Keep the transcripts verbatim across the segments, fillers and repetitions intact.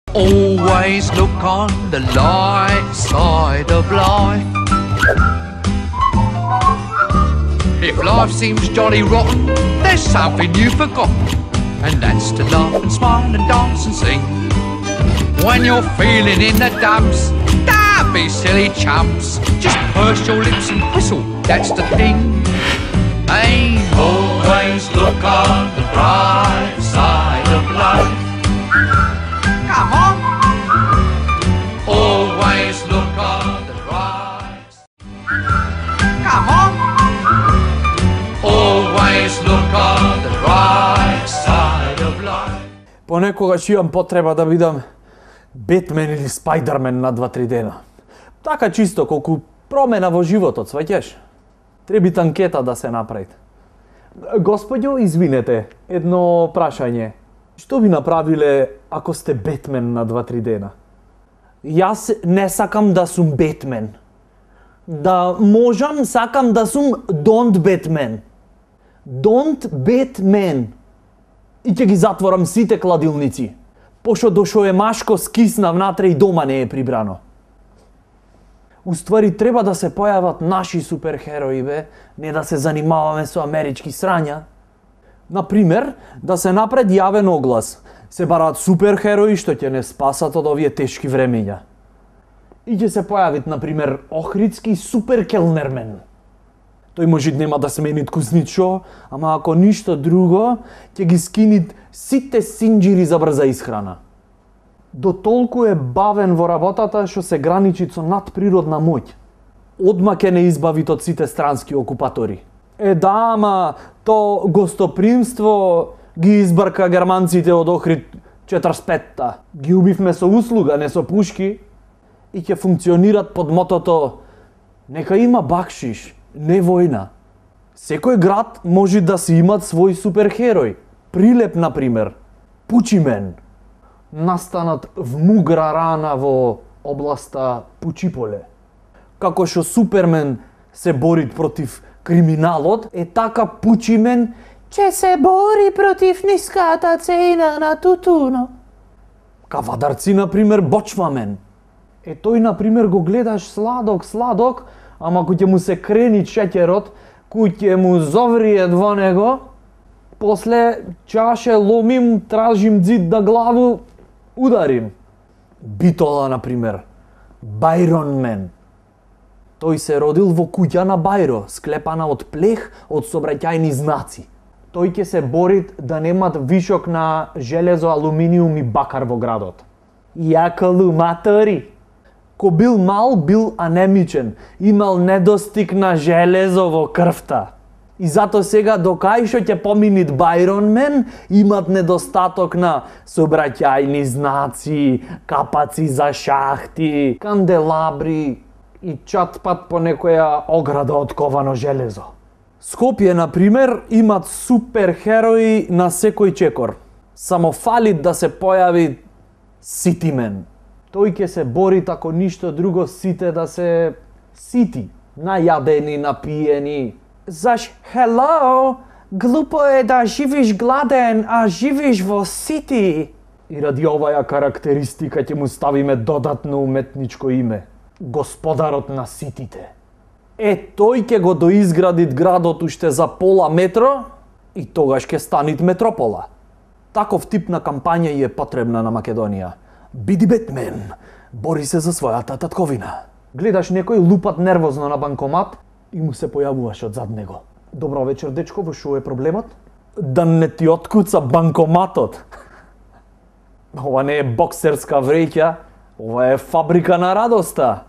Always look on the light side of life. If life seems jolly rotten, there's something you've forgotten, and that's to laugh and smile and dance and sing. When you're feeling in the dumps, don't be silly chumps. Just purse your lips and whistle, that's the thing. Hey, always look on the bright side of life. Come on. Always look on the bright. Come on. Always look on the bright side of life. Понекогаш имам потреба да бидам Бетмен или Спајдермен на два-три дена. Така чисто колку промена во животот, сваќаш? Треби анкета да се направи. Господјо, извинете, едно прашање. Што би направиле ако сте Бетмен на два-три дена? Јас не сакам да сум Бетмен. Да можам, сакам да сум Don't Batman. Don't Batman. И ќе ги затворам сите кладилници. Пошто дошо е машко скисна внатре и дома не е прибрано. Уствари треба да се појават наши суперхерои, бе, не да се занимаваме со амерички срања. Например, да се напред јавен оглас. Се бараат суперхерои што ќе не спасат од овие тешки времења. И ќе се појавит, например, Охридски суперкелнермен. Тој може нема да смени ткусничо, ама ако ништо друго, ќе ги скинит сите синџири за брза исхрана. До толку е бавен во работата што се граничи со надприродна моќ. Одма ќе не избавит од сите странски окупатори. Е да, ама то гостопримство ги избрка германците од Охрид четирдесет и петта. Ги убивме со услуга, не со пушки. И ќе функционират под мотото нека има бакшиш, не војна. Секој град може да си имат свој суперхерој. Прилеп, например, Пучимен. Настанат вмугра рана во областа Пучиполе. Како што Супермен се бори против криминалот, е така Пучимен ќе се бори против ниската цена на тутуно. Кавадарци, например, Бочвамен. Е тој, например, го гледаш сладок, сладок, ама кој ќе му се крени шеќерот, кој ќе му зоврие во него, после чаше ломим, тражим дзид да главу, ударим. Битола, например, Бајронмен. Тој се родил во куќа на Бајро, склепана од плех од сообраќајни знаци. Тој ќе се борит да немат вишок на железо, алуминиум и бакар во градот. Јаколуматори. Ко бил мал, бил анемичен, имал недостиг на железо во крвта. И зато сега, докај што ќе поминит Бајронмен, имат недостаток на сообраќајни знаци, капаци за шахти, канделабри и чат-пат по некоја ограда од ковано железо. Скопје, например, имат суперхерои на секој чекор. Само фали да се појави Ситимен. Тој ќе се бори тако ништо друго сите да се сити, најадени, напиени. Заш, hello, глупо е да живиш гладен, а живиш во сити. И ради оваја карактеристика ќе му ставиме додатно уметничко име. Господарот на ситите. Е, тој ќе го доизградит градот уште за пола метро и тогаш ќе станит метропола. Таков тип на кампања е потребна на Македонија. Биди Бетмен, бори се за својата татковина. Гледаш некој лупат нервозно на банкомат и му се појавуваш од зад него. Добро вечер, дечко, во шо е проблемот? Да не ти откуца банкоматот. Ова не е боксерска вреќа, ова е фабрика на радоста.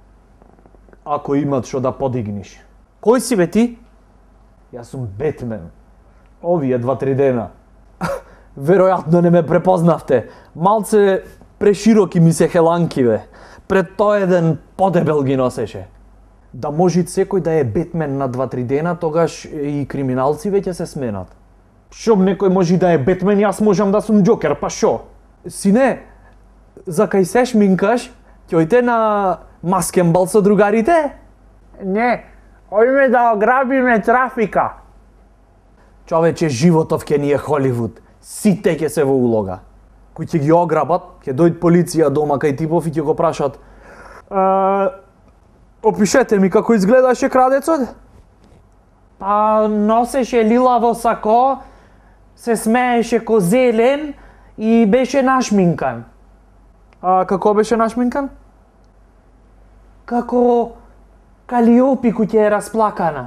Ако имат што да подигниш. Кој си бе ти? Јас сум Бетмен. Овие два-три дена. Веројатно не ме препознавте. Малце прешироки ми се хеланкиве. Пред тој еден подебел ги носеше. Да може секој да е Бетмен на два-три дена, тогаш и криминалци веќе се сменат. Шо некој може да е Бетмен, јас можам да сум Џокер, па шо? Сине, за кај се шминкаш, ќојте на маскенбал со другарите? Не, ојме да ограбиме трафика. Човече, животов ке ни е Холивуд. Сите ќе се во улога. кои ќе ги ограбат, ќе дојде полиција дома кај типов и ќе го прашат: "Е, опишете ми како изгледаше крадецот?" Па носеше лилаво сако, се смееше ко зелен и беше нашминкан. А како беше нашминкан? Како Калиопи кој ќе е расплакана.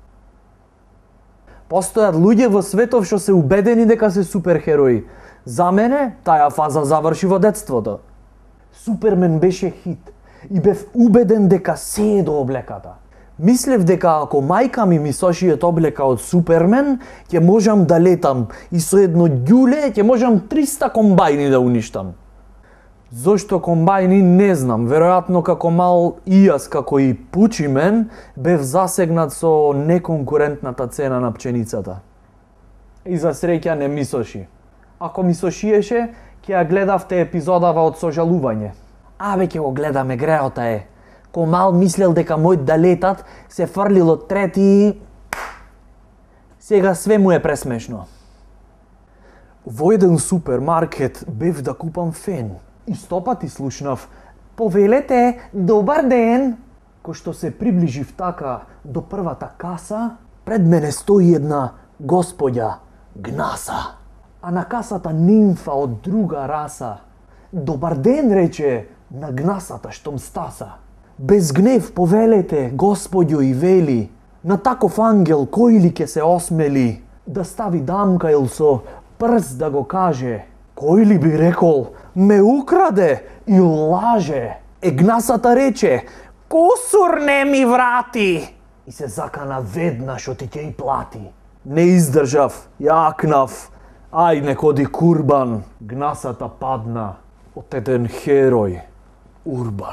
Постојат луѓе во светов што се убедени дека се суперхерои. За мене, таа фаза заврши во детството. Супермен беше хит и бев убеден дека се е до облеката. Мислев дека ако мајка ми ми сошијет облека од Супермен, ќе можам да летам и со едно ѓуле ќе можам триста комбајни да уништам. Зошто комбајни не знам, веројатно како мал и јас како и Пучимен бев засегнат со неконкурентната цена на пченицата. И за среќа не ми соши. Ако ми сошиеше, ќе ја гледавте епизодава од Сожалување. Абе ќе го гледаме, греота е. Ко мал мислел дека мојот да летат, се фрлил од трети и... Сега све му е пресмешно. Во еден супермаркет бев да купам фен. И стопати слушнав: "Повелете, добар ден!" Ко што се приближив така до првата каса, пред мене стои една господја Гнаса. А на касата нимфа од друга раса. "Добар ден," рече на Гнасата штом стаса. "Без гнев повелете, господјо, и вели, на таков ангел кој ли ќе се осмели да стави дамка ил со прст да го каже? Кој ли би рекол, ме украде и лаже?" Е, Гнасата рече: "Косур не ми врати!" И се закана веднаш оти ќе и плати. Не издржав, јакнав. Ај, не коди курбан. Гнасата падна од еден херој, Урбан.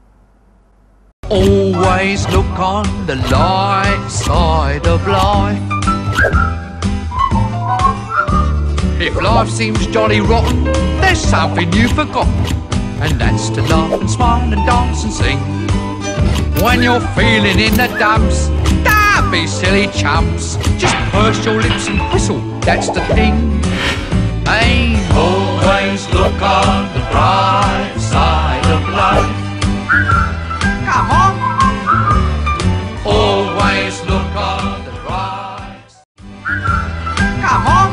Always look on the light side of life. If life seems jolly rotten, there's something you forgot, and that's to laugh and smile and dance and sing. When you're feeling in the dumps, don't be silly chumps, just purse your lips and whistle, that's the thing. Hey, always look on the bright side of life. Come on. Always look on the bright. Come on.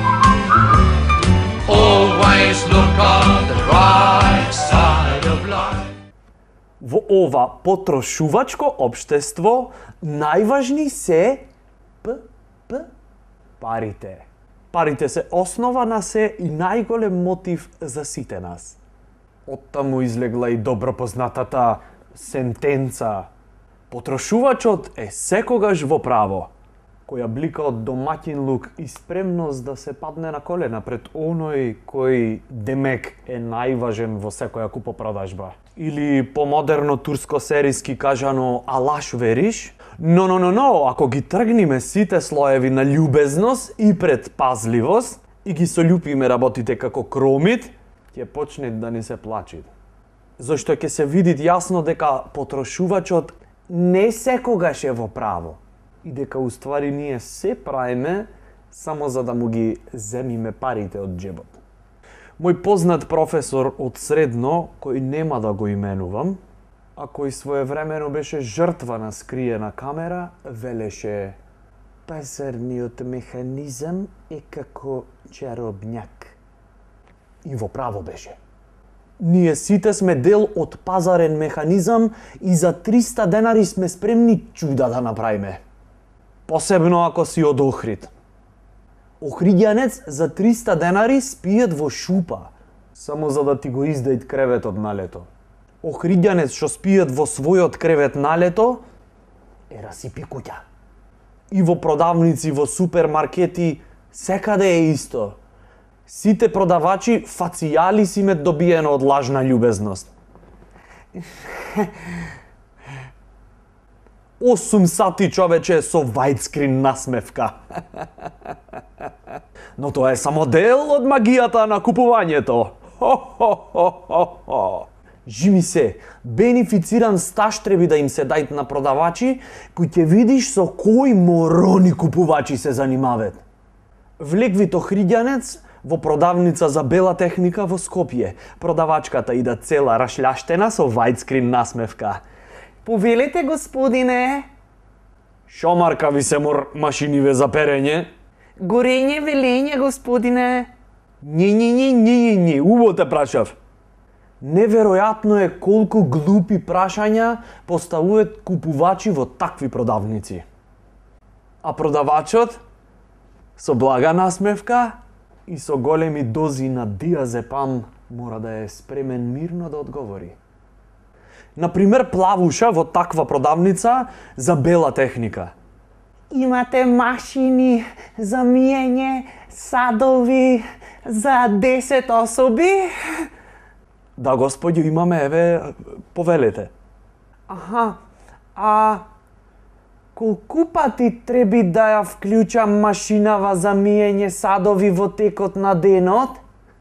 Always look on the bright side of life. Во ова потрошувачко општество најважни се п п парите. Парите се основа на се и најголем мотив за сите нас. Оттаму излегла и добро познатата сентенца: "Потрошувачот е секогаш во право", која блика од домаќин лук и спремност да се падне на колена пред оној кој демек е најважен во секоја купопродажба. Или помодерно турско-сериски кажано: "Алаш вериш?" Но, но, но, но, ако ги тргниме сите слоеви на љубезност и предпазливост и ги солјупиме работите како кромит, ќе почне да ни се плачи. Зашто ќе се види јасно дека потрошувачот не секогаш е во право и дека уствари ние се правиме само за да му ги земиме парите од џебот. Мој познат професор од средно, кој нема да го именувам, а кој своевремено беше жртва на скриена камера, велеше: "Пазарниот механизам е како чаробњак." И во право беше. Ние сите сме дел од пазарен механизам и за триста денари сме спремни чуда да направиме. Посебно ако си од Охрид. Охриѓанец за триста денари спиет во шупа, само за да ти го издајт креветот на лето. Охриѓанец што спиет во својот кревет на лето, е расипи куќа. И во продавници, во супермаркети, секаде е исто. Сите продавачи фацијали си ме добиено од лажна љубезност. осум сати, човече, со вајдскрин насмевка. Но тоа е само дел од магијата на купувањето. Хо-хо-хо-хо-хо. Жими се, бенефициран стаж треба да им се дајт на продавачи, кои ќе видиш со кои морони купувачи се занимават. Влеквит охриѓанец Во продавница за бела техника во Скопје. Продавачката ида цела рашљаштена со вајдскрин насмевка. Повелете, господине. Шомарка ви се мор машиниве за перење? Горење, велење, господине. Не, не, не, не, не, убаво те прашав. Неверојатно е колку глупи прашања поставуваат купувачи во такви продавници. А продавачот со блага насмевка и со големи дози на диазепам мора да е спремен мирно да одговори. Например, плавуша во таква продавница за бела техника. Имате машини за миење садови за десет особи? Да, господјо, имаме, еве, повелете. Аха, а колку пати треби да ја вклучам машинава за миење садови во текот на денот?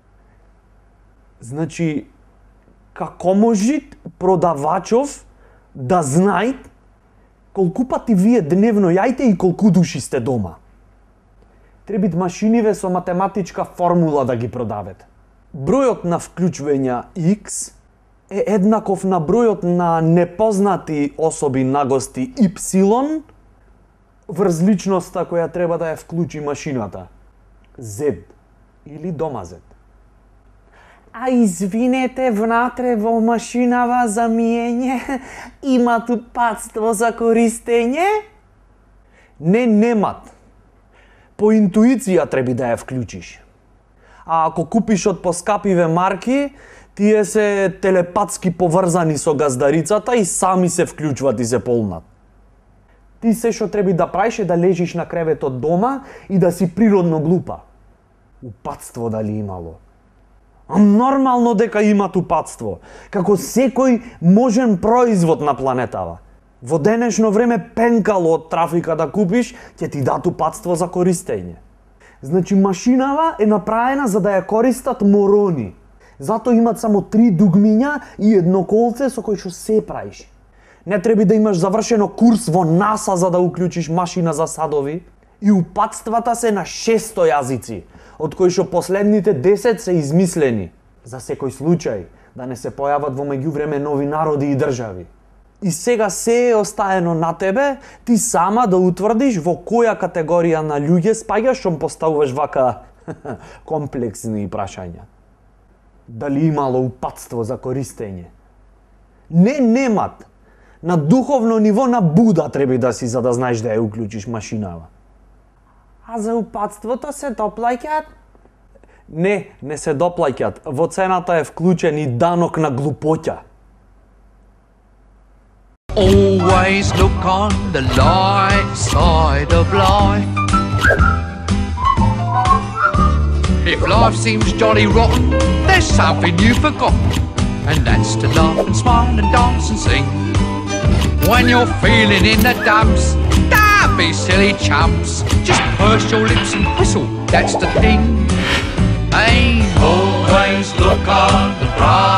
Значи, како може продавачов да знае колку пати вие дневно јајте и колку души сте дома? Требит машиниве со математичка формула да ги продават. Бројот на вклучувања X е еднаков на бројот на непознати особи на гости Y врз личноста која треба да ја вклучи машината. Z или дома Z. А извинете, внатре во машинава за миење имат упатство за користење? Не, немат. По интуиција треба да ја вклучиш. А ако купиш од поскапиве марки, тие се телепатски поврзани со газдарицата и сами се вклучват и се полнат. Ти се што треба да правиш е да лежиш на креветот дома и да си природно глупа. Упатство дали имало? А нормално дека имат упатство, како секој можен производ на планетава. Во денешно време пенкало од трафика да купиш, ќе ти дат упатство за користење. Значи машинава е направена за да ја користат морони. Зато имат само три дугмиња и едно колце со кој што се правиш. Не треба да имаш завршено курс во НАСА за да уклучиш машина за садови. И упатствата се на шесто јазици, од кои што последните десет се измислени. За секој случај, да не се појават во меѓувреме нови народи и држави. И сега се е остаено на тебе, ти сама да утврдиш во која категорија на луѓе спаѓаш што поставуваш вака комплексни прашања. Дали имало упатство за користење? Не, немат. На духовно ниво на Буда треба да си за да знаеш да ја уклучиш машинава. А за упатството се доплаќаат? Не, не се доплаќаат. Во цената е вклучен и данок на глупоќа. Always look on the light side of life. If life seems jolly rotten, there's something you forgot, and that's to laugh and smile and dance and sing. When you're feeling in the dumps, don't be silly chumps. Just purse your lips and whistle, that's the thing. Hey, always look on the bright